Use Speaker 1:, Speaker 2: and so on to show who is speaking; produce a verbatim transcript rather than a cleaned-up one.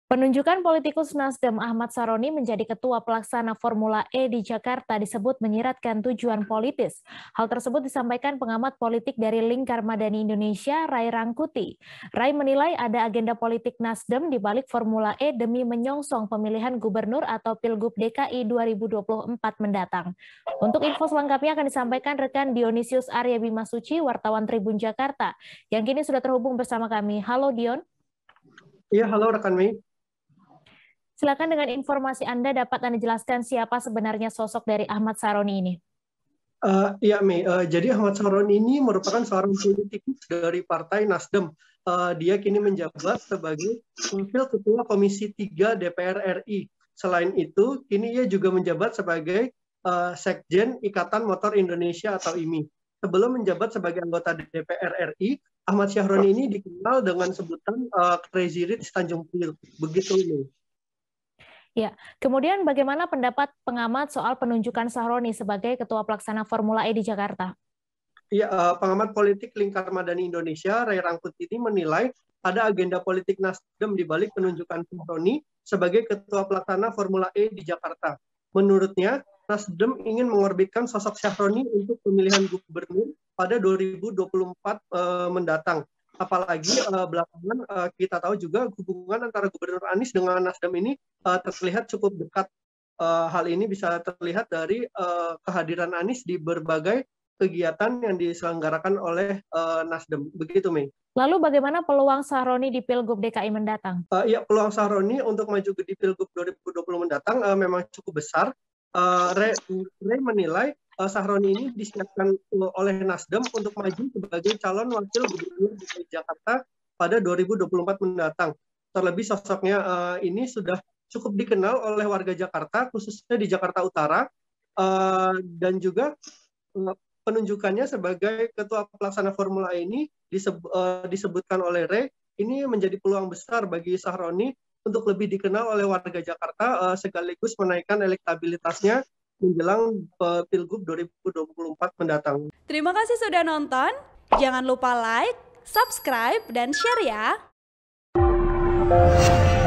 Speaker 1: Penunjukan politikus Nasdem Ahmad Saroni menjadi ketua pelaksana Formula E di Jakarta disebut menyiratkan tujuan politis. Hal tersebut disampaikan pengamat politik dari Lingkar Madani Indonesia, Ray Rangkuti. Ray menilai ada agenda politik Nasdem di balik Formula E demi menyongsong pemilihan gubernur atau Pilgub D K I dua ribu dua puluh empat mendatang. Untuk info selengkapnya akan disampaikan rekan Dionysius Arya Bimasuci, wartawan Tribun Jakarta, yang kini sudah terhubung bersama kami. Halo Dion.
Speaker 2: Iya, halo rekan Mei.
Speaker 1: Silakan dengan informasi Anda dapat Anda jelaskan siapa sebenarnya sosok dari Ahmad Saroni ini.
Speaker 2: Uh, ya Mei, uh, jadi Ahmad Saroni ini merupakan seorang politikus dari Partai Nasdem. Uh, dia kini menjabat sebagai Wakil Ketua Komisi tiga D P R R I. Selain itu, kini ia juga menjabat sebagai uh, Sekjen Ikatan Motor Indonesia atau I M I. Sebelum menjabat sebagai anggota D P R R I, Ahmad Saroni ini dikenal dengan sebutan uh, Crazy Rich Tanjung Priok. Begitu Mei.
Speaker 1: Ya, kemudian bagaimana pendapat pengamat soal penunjukan Saroni sebagai Ketua Pelaksana Formula E di Jakarta?
Speaker 2: Ya, uh, pengamat politik Lingkar Madani Indonesia, Ray Rangkuti ini menilai ada agenda politik Nasdem di balik penunjukan Saroni sebagai Ketua Pelaksana Formula E di Jakarta. Menurutnya, Nasdem ingin mengorbitkan sosok Saroni untuk pemilihan gubernur pada dua ribu dua puluh empat uh, mendatang. Apalagi uh, belakangan uh, kita tahu juga hubungan antara Gubernur Anies dengan Nasdem ini uh, terlihat cukup dekat. Uh, hal ini bisa terlihat dari uh, kehadiran Anies di berbagai kegiatan yang diselenggarakan oleh uh, Nasdem. Begitu, Mei.
Speaker 1: Lalu bagaimana peluang Saroni di Pilgub D K I mendatang?
Speaker 2: Uh, ya, peluang Saroni untuk maju di Pilgub dua ribu dua puluh mendatang uh, memang cukup besar. Uh, Ray, Ray menilai uh, Saroni ini disiapkan uh, oleh Nasdem untuk maju sebagai calon wakil gubernur di Jakarta pada dua ribu dua puluh empat mendatang. Terlebih sosoknya uh, ini sudah cukup dikenal oleh warga Jakarta, khususnya di Jakarta Utara, uh, dan juga uh, penunjukannya sebagai ketua pelaksana Formula E ini disebut, uh, disebutkan oleh Ray, ini menjadi peluang besar bagi Saroni untuk lebih dikenal oleh warga Jakarta, uh, sekaligus menaikkan elektabilitasnya menjelang uh, Pilgub dua ribu dua puluh empat mendatang.
Speaker 3: Terima kasih sudah nonton. Jangan lupa like, subscribe, dan share ya.